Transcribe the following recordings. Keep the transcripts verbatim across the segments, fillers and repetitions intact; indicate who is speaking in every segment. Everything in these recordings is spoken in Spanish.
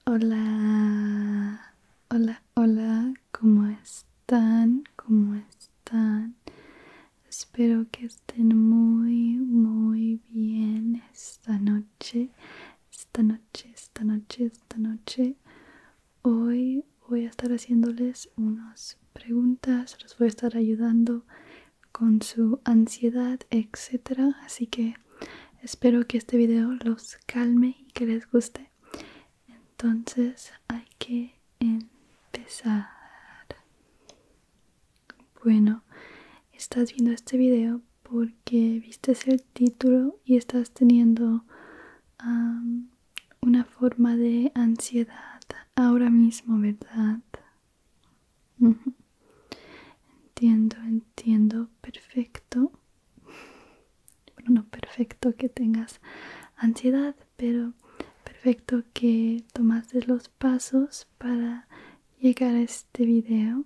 Speaker 1: Hola, hola, hola, ¿cómo están? ¿Cómo están? Espero que estén muy, muy bien esta noche, esta noche, esta noche, esta noche. Hoy voy a estar haciéndoles unas preguntas, los voy a estar ayudando con su ansiedad, etcétera. Así que espero que este video los calme y que les guste. Entonces hay que empezar. Bueno, estás viendo este video porque viste el título y estás teniendo um, una forma de ansiedad ahora mismo, ¿verdad? Uh-huh. Entiendo, entiendo, perfecto. Bueno, no perfecto que tengas ansiedad, pero perfecto que tomaste los pasos para llegar a este video.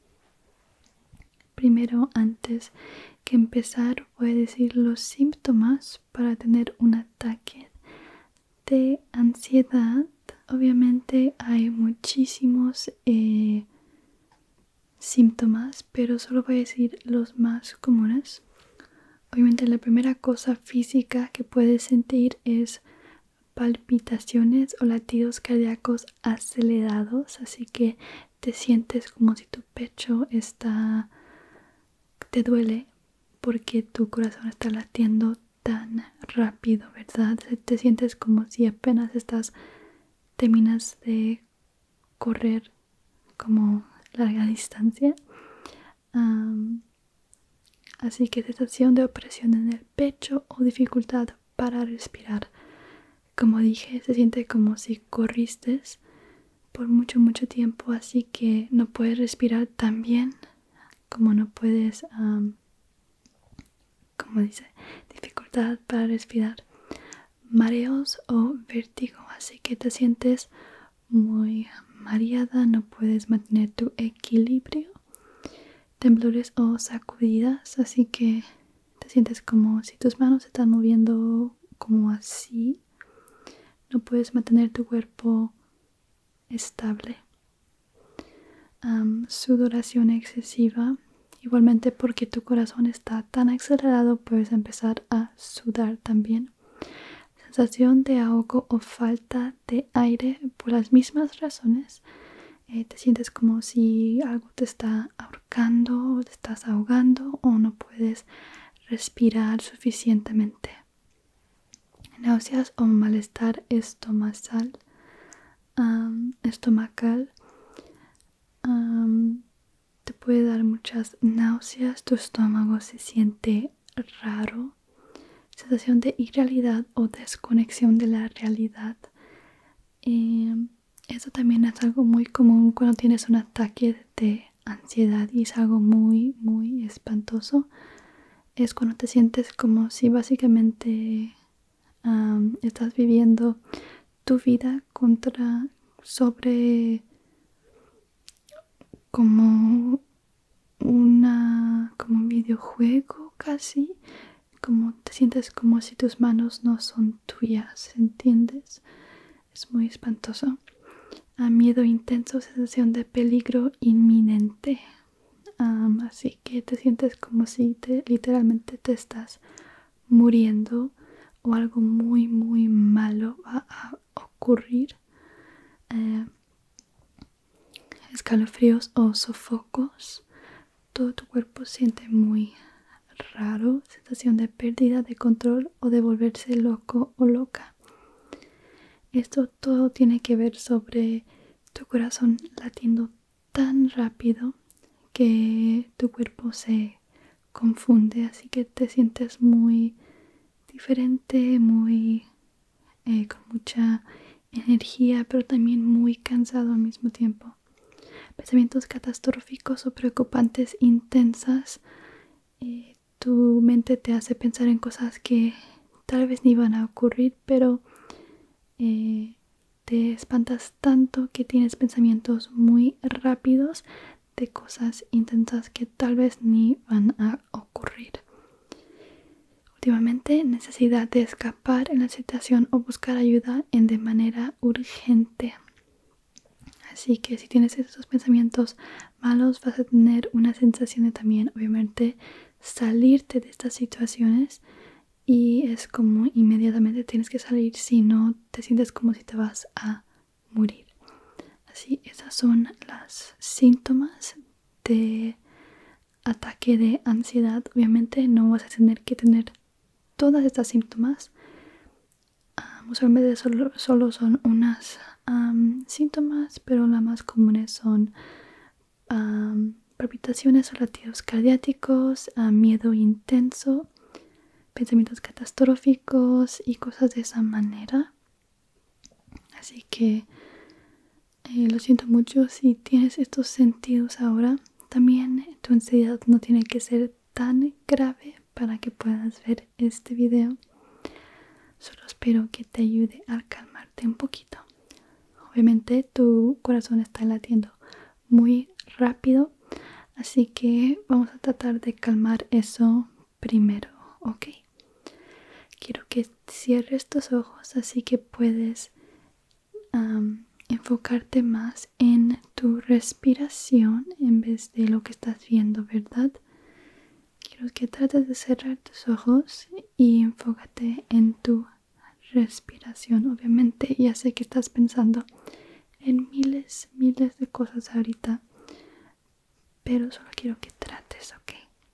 Speaker 1: Primero, antes que empezar, voy a decir los síntomas para tener un ataque de ansiedad. Obviamente hay muchísimos eh, síntomas, pero solo voy a decir los más comunes. Obviamente la primera cosa física que puedes sentir es palpitaciones o latidos cardíacos acelerados, así que te sientes como si tu pecho está te duele porque tu corazón está latiendo tan rápido, ¿verdad? Te sientes como si apenas estás terminas de correr como larga distancia. Um, así que sensación de opresión en el pecho o dificultad para respirar. Como dije, se siente como si corriste por mucho, mucho tiempo, así que no puedes respirar tan bien, como no puedes, um, como dice, dificultad para respirar. Mareos o vértigo, así que te sientes muy mareada, no puedes mantener tu equilibrio. Temblores o sacudidas, así que te sientes como si tus manos se están moviendo como así. No puedes mantener tu cuerpo estable. Um, sudoración excesiva, igualmente porque tu corazón está tan acelerado puedes empezar a sudar también. Sensación de ahogo o falta de aire por las mismas razones. Eh, te sientes como si algo te está ahorcando o te estás ahogando o no puedes respirar suficientemente. Náuseas o malestar estomacal. Um, estomacal. Um, te puede dar muchas náuseas, tu estómago se siente raro. Sensación de irrealidad o desconexión de la realidad. Eh, eso también es algo muy común cuando tienes un ataque de ansiedad y es algo muy, muy espantoso. Es cuando te sientes como si básicamente um, estás viviendo tu vida contra, sobre como una, como un videojuego casi. Como te sientes como si tus manos no son tuyas, ¿entiendes? Es muy espantoso. A miedo intenso, sensación de peligro inminente. Um, así que te sientes como si te, literalmente te estás muriendo o algo muy, muy malo va a ocurrir. Eh, escalofríos o sofocos. Todo tu cuerpo siente muy raro. Sensación de pérdida de control o de volverse loco o loca. Esto todo tiene que ver sobre tu corazón latiendo tan rápido que tu cuerpo se confunde, así que te sientes muy diferente, muy eh, con mucha energía, pero también muy cansado al mismo tiempo. Pensamientos catastróficos o preocupantes intensas. Eh, tu mente te hace pensar en cosas que tal vez ni van a ocurrir, pero Eh, te espantas tanto que tienes pensamientos muy rápidos de cosas intensas que tal vez ni van a ocurrir. Últimamente, necesidad de escapar en la situación o buscar ayuda en de manera urgente. Así que si tienes esos pensamientos malos, vas a tener una sensación de también, obviamente, salirte de estas situaciones. Y es como inmediatamente tienes que salir, si no te sientes como si te vas a morir. Así, esas son las síntomas de ataque de ansiedad. Obviamente no vas a tener que tener todas estas síntomas. Um, usualmente solo, solo son unas um, síntomas, pero las más comunes son um, palpitaciones o latidos cardíacos, uh, miedo intenso, pensamientos catastróficos y cosas de esa manera. Así que eh, lo siento mucho si tienes estos sentidos ahora. También tu ansiedad no tiene que ser tan grave para que puedas ver este video. Solo espero que te ayude a calmarte un poquito. Obviamente tu corazón está latiendo muy rápido, así que vamos a tratar de calmar eso primero, ¿ok? Quiero que cierres tus ojos así que puedes um, enfocarte más en tu respiración en vez de lo que estás viendo, ¿verdad? Quiero que trates de cerrar tus ojos y enfócate en tu respiración. Obviamente ya sé que estás pensando en miles, miles de cosas ahorita, pero solo quiero que trates, ¿ok?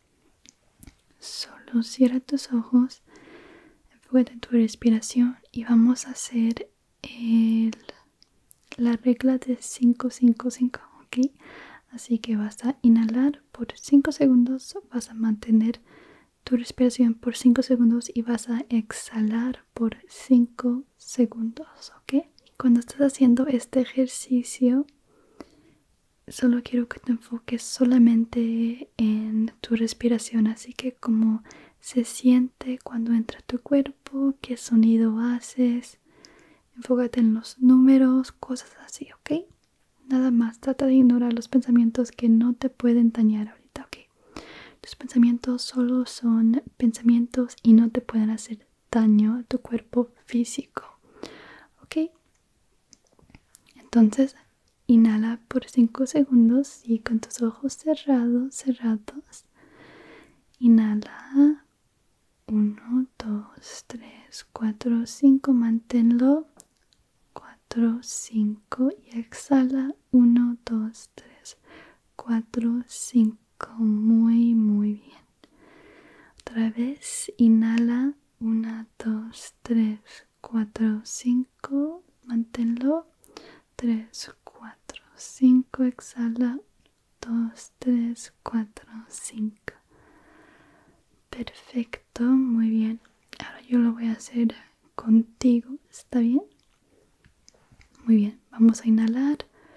Speaker 1: Solo cierra tus ojos, enfócate en tu respiración y vamos a hacer el, la regla de cinco cinco cinco, ¿ok? Así que vas a inhalar por cinco segundos, vas a mantener tu respiración por cinco segundos y vas a exhalar por cinco segundos, ¿ok? Cuando estás haciendo este ejercicio, solo quiero que te enfoques solamente en tu respiración, así que cómo se siente cuando entra a tu cuerpo, qué sonido haces, enfócate en los números, cosas así, ¿ok? Nada más, trata de ignorar los pensamientos que no te pueden dañar ahorita, ¿ok? Tus pensamientos solo son pensamientos y no te pueden hacer daño a tu cuerpo físico, ¿ok? Entonces, inhala por cinco segundos y con tus ojos cerrados, cerrados. Inhala. uno, dos, tres, cuatro, cinco. Manténlo. cuatro, cinco. Y exhala. uno, dos, tres, cuatro, cinco. Muy, muy bien. Otra vez. Inhala. uno, dos, tres, cuatro, cinco. Manténlo. tres, cuatro, cinco. Exhala. dos, tres, cuatro, cinco. Perfecto, muy bien. Ahora yo lo voy a hacer contigo, ¿está bien? Muy bien, vamos a inhalar.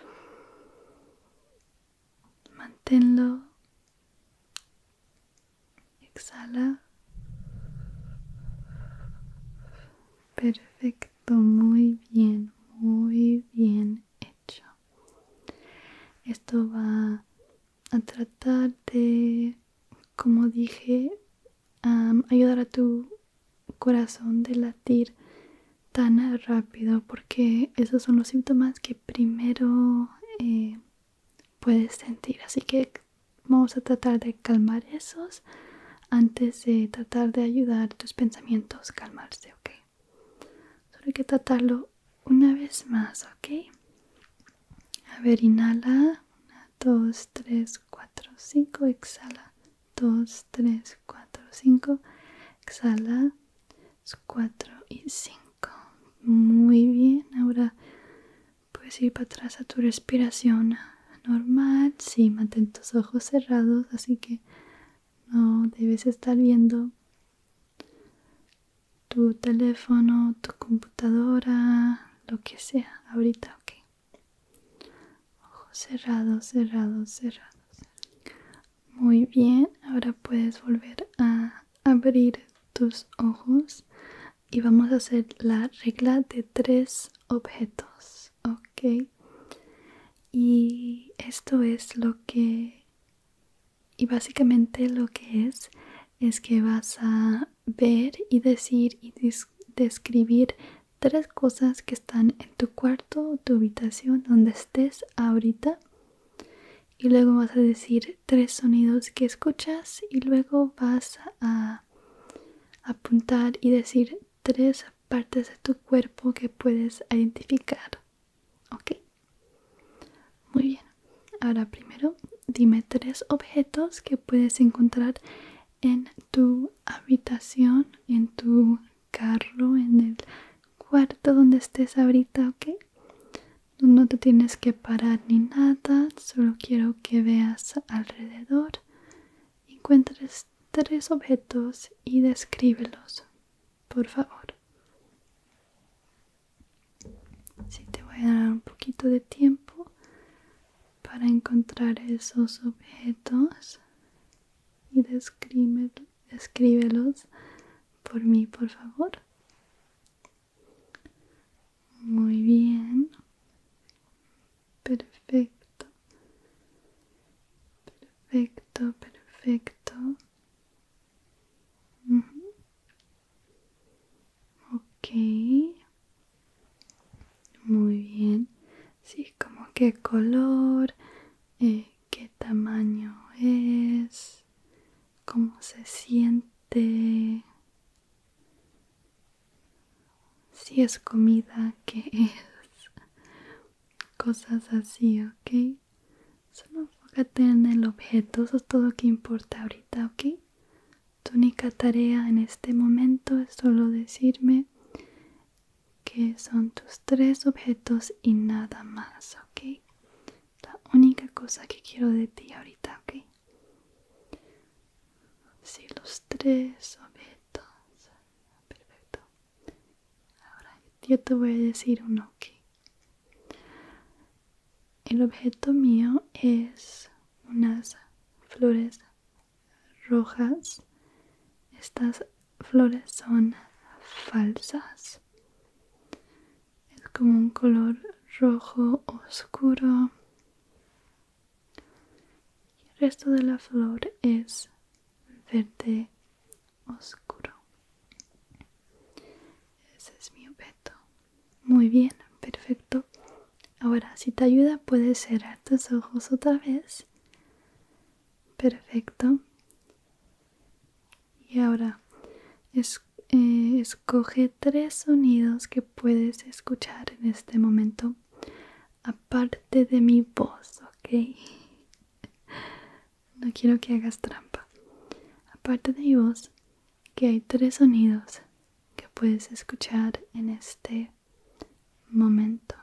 Speaker 1: Manténlo. Exhala. Perfecto, muy bien, muy bien hecho. Esto va a tratar de, como dije, um, ayudar a tu corazón de latir tan rápido, porque esos son los síntomas que primero eh, puedes sentir. Así que vamos a tratar de calmar esos antes de tratar de ayudar tus pensamientos a calmarse, ¿ok? Solo hay que tratarlo una vez más, ¿ok? A ver, inhala. dos, tres, cuatro, cinco. Exhala. dos, tres, cuatro, cinco. Exhala. cuatro y cinco. Muy bien. Ahora puedes ir para atrás a tu respiración normal. Sí, mantén tus ojos cerrados, así que no debes estar viendo tu teléfono, tu computadora, lo que sea ahorita, ok. Ojos cerrados, cerrados, cerrados. Muy bien, ahora puedes volver a abrir tus ojos y vamos a hacer la regla de tres objetos, ok. Y esto es lo que, y básicamente lo que es, es que vas a ver y decir y describir tres cosas que están en tu cuarto o tu habitación donde estés ahorita. Y luego vas a decir tres sonidos que escuchas y luego vas a apuntar y decir tres partes de tu cuerpo que puedes identificar. ¿Ok? Muy bien. Ahora primero dime tres objetos que puedes encontrar en tu habitación, en tu carro, en el cuarto donde estés ahorita, ¿ok? No te tienes que parar ni nada, solo quiero que veas alrededor, encuentres tres objetos y descríbelos, por favor. Sí, te voy a dar un poquito de tiempo para encontrar esos objetos y describe, descríbelos por mí, por favor. Muy bien. Perfecto. Perfecto, perfecto. Uh-huh. Ok. Muy bien. Sí, como qué color, eh, qué tamaño es, cómo se siente, si es comida, qué es, cosas así, ¿ok? Solo enfócate en el objeto, eso es todo lo que importa ahorita, ¿ok? Tu única tarea en este momento es solo decirme que son tus tres objetos y nada más, ¿ok? La única cosa que quiero de ti ahorita, ¿ok? Sí, los tres objetos. Perfecto. Ahora yo te voy a decir uno, ¿ok? El objeto mío es unas flores rojas. Estas flores son falsas. Es como un color rojo oscuro. Y el resto de la flor es verde oscuro. Ese es mi objeto. Muy bien, perfecto. Ahora, si te ayuda, puedes cerrar tus ojos otra vez. Perfecto. Y ahora, es, eh, escoge tres sonidos que puedes escuchar en este momento, aparte de mi voz, ¿ok? No quiero que hagas trampa. Aparte de mi voz, que hay tres sonidos que puedes escuchar en este momento.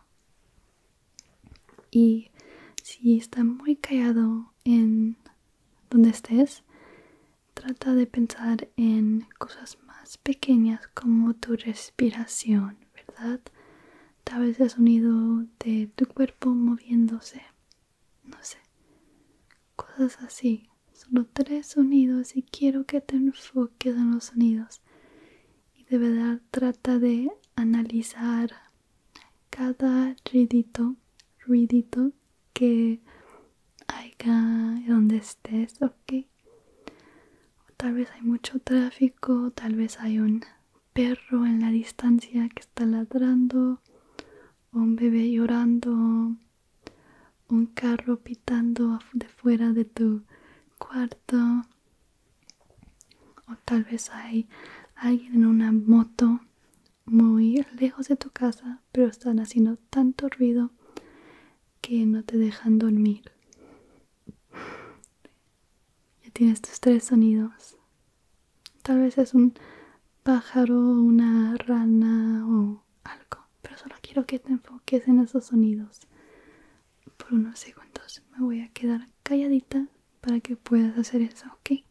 Speaker 1: Y si está muy callado en donde estés, trata de pensar en cosas más pequeñas como tu respiración, ¿verdad? Tal vez el sonido de tu cuerpo moviéndose, no sé, cosas así. Solo tres sonidos y quiero que te enfoques en los sonidos. Y de verdad trata de analizar cada ruidito, ruidito que haya donde estés, ¿ok? Tal vez hay mucho tráfico, tal vez hay un perro en la distancia que está ladrando, un bebé llorando, un carro pitando de fuera de tu cuarto, o tal vez hay alguien en una moto muy lejos de tu casa, pero están haciendo tanto ruido que no te dejan dormir. Ya tienes tus tres sonidos. Tal vez es un pájaro, una rana o algo, pero solo quiero que te enfoques en esos sonidos. Por unos segundos me voy a quedar calladita para que puedas hacer eso, ¿ok?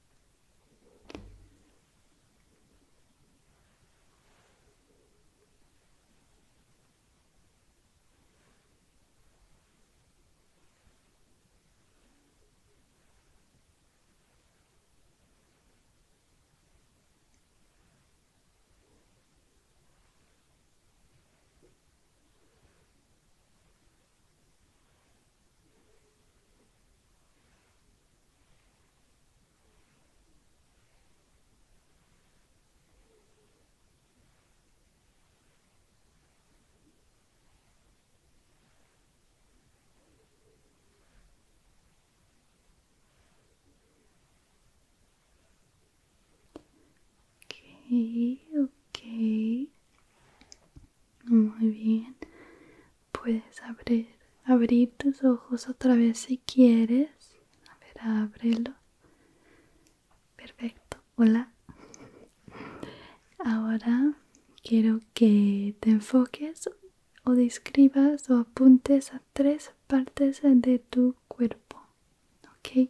Speaker 1: puedes abrir, abrir tus ojos otra vez si quieres. A ver, ábrelo. Perfecto. Hola. Ahora quiero que te enfoques o describas o apuntes a tres partes de tu cuerpo. ¿Ok?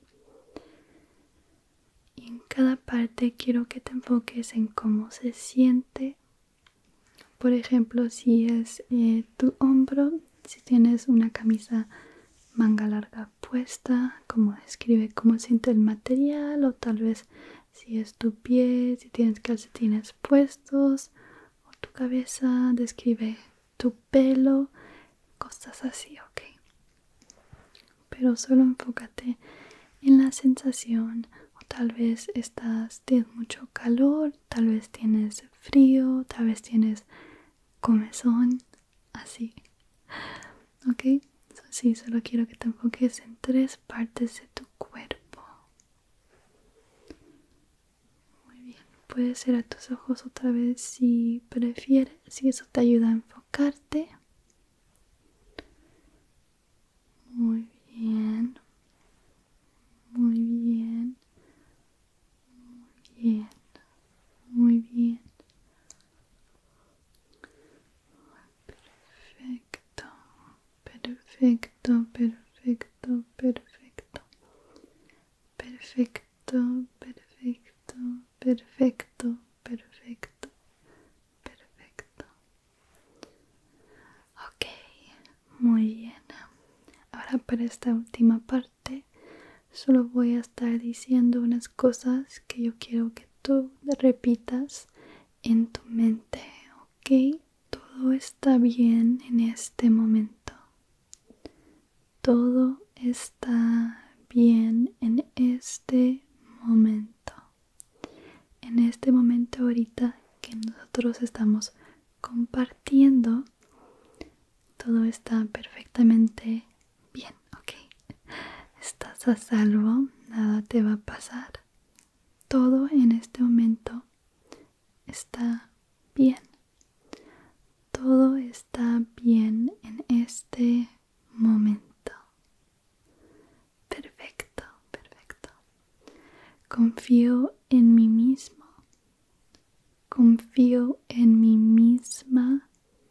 Speaker 1: Y en cada parte quiero que te enfoques en cómo se siente. Por ejemplo, si es eh, tu hombro, si tienes una camisa manga larga puesta, cómo describe cómo siente el material, o tal vez si es tu pie, si tienes calcetines puestos, o tu cabeza, describe tu pelo, cosas así, ¿ok? Pero solo enfócate en la sensación, o tal vez estás, tienes mucho calor, tal vez tienes frío, tal vez tienes comezón, así, ¿ok? Sí, solo quiero que te enfoques en tres partes de tu cuerpo. Muy bien, puedes cerrar tus ojos otra vez si prefieres, si eso te ayuda a enfocarte. Muy bien, muy bien, muy bien, muy bien. Perfecto, perfecto, perfecto, perfecto. Perfecto, perfecto, perfecto, perfecto, perfecto. Ok, muy bien. Ahora para esta última parte solo voy a estar diciendo unas cosas que yo quiero que tú repitas en tu mente, ¿ok? Todo está bien en este momento. Todo está bien en este momento. En este momento ahorita que nosotros estamos compartiendo, todo está perfectamente bien, ¿ok? Estás a salvo, nada te va a pasar. Todo en este momento está bien. Todo está bien en este momento. Perfecto, perfecto. Confío en mí mismo. Confío en mí misma.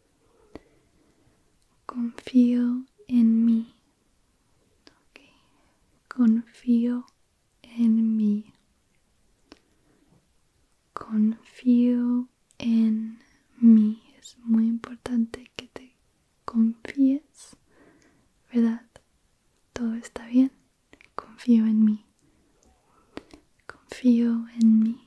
Speaker 1: Confío en mí. Okay. Confío en mí. Confío en mí. Es muy importante que te confíes, ¿verdad? Todo está bien. Confío en mí. Confío en mí.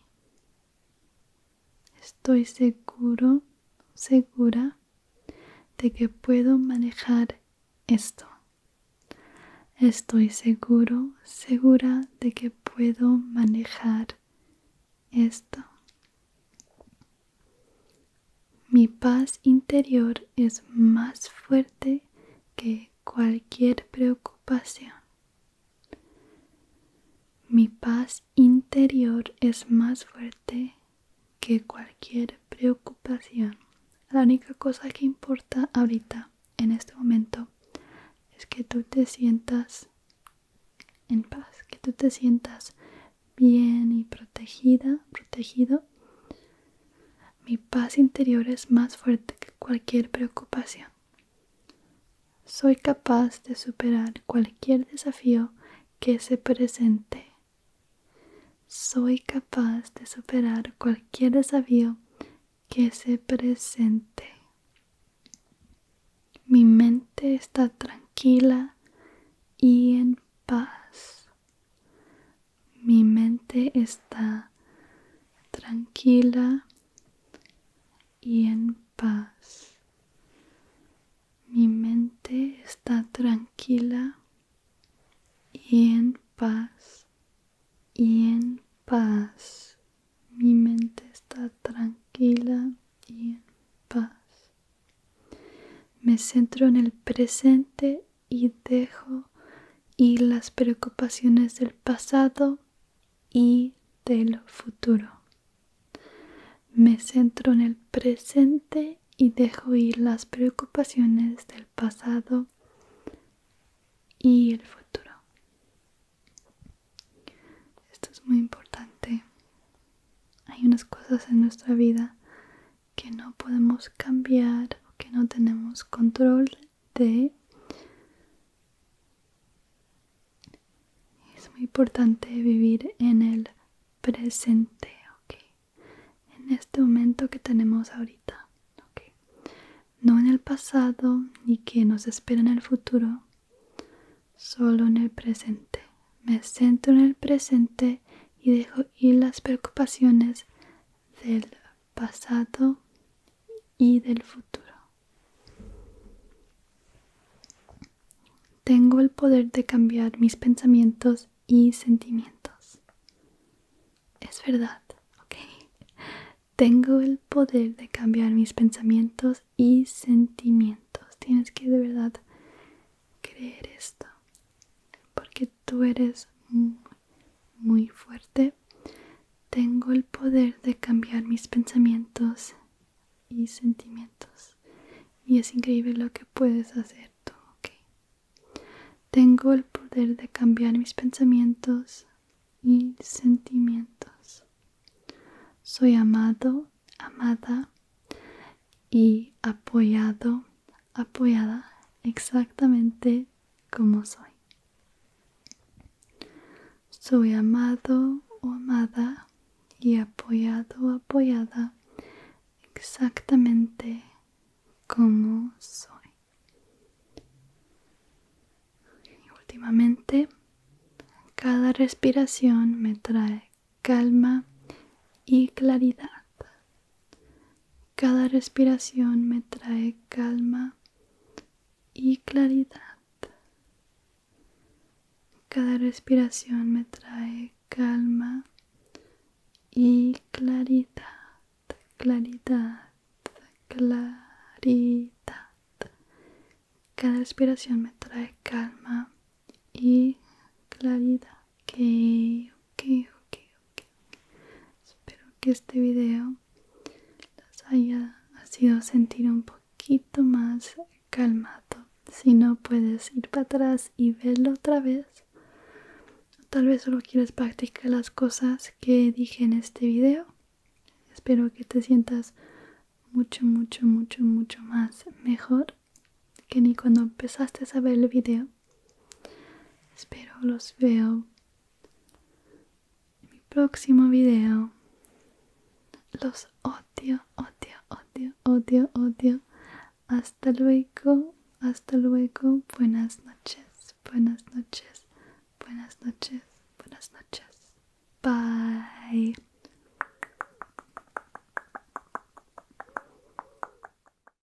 Speaker 1: Estoy seguro, segura de que puedo manejar esto. Estoy seguro, segura de que puedo manejar esto. Mi paz interior es más fuerte que cualquier preocupación. Mi paz interior es más fuerte que cualquier preocupación. La única cosa que importa ahorita, en este momento, es que tú te sientas en paz, que tú te sientas bien y protegida, protegido. Mi paz interior es más fuerte que cualquier preocupación. Soy capaz de superar cualquier desafío que se presente. Soy capaz de superar cualquier desafío que se presente. Mi mente está tranquila y en paz. Mi mente está tranquila y en paz. Mi mente está tranquila y en paz. Y en paz. Mi mente está tranquila y en paz. Me centro en el presente y dejo ir las preocupaciones del pasado y del futuro. Me centro en el presente y dejo ir las preocupaciones del pasado y el futuro. Esto es muy importante. Hay unas cosas en nuestra vida que no podemos cambiar o que no tenemos control de. Es muy importante vivir en el presente, ¿ok? En este momento que tenemos ahorita, ¿ok? No en el pasado ni que nos espera en el futuro, solo en el presente. Me centro en el presente y dejo ir las preocupaciones del pasado y del futuro. Tengo el poder de cambiar mis pensamientos y sentimientos. Es verdad, ¿ok? Tengo el poder de cambiar mis pensamientos y sentimientos. Tienes que de verdad creer esto, porque tú eres muy, muy fuerte. Tengo el poder de cambiar mis pensamientos y sentimientos. Y es increíble lo que puedes hacer tú, ¿ok? Tengo el poder de cambiar mis pensamientos y sentimientos. Soy amado, amada y apoyado, apoyada exactamente como soy. Soy amado o amada y apoyado o apoyada exactamente como soy. Y últimamente, cada respiración me trae calma y claridad. Cada respiración me trae calma y claridad. Cada respiración me trae calma y claridad, claridad, claridad. Cada respiración me trae calma y claridad. Ok, ok, ok, ok. Espero que este video les haya sido sentir un poquito más calmado. Si no, puedes ir para atrás y verlo otra vez. Tal vez solo quieres practicar las cosas que dije en este video. Espero que te sientas mucho, mucho, mucho, mucho más mejor que ni cuando empezaste a ver el video. Espero los veo en mi próximo video. Los odio, odio, odio, odio, odio. Hasta luego, hasta luego. Buenas noches, buenas noches, buenas noches, buenas noches. Bye.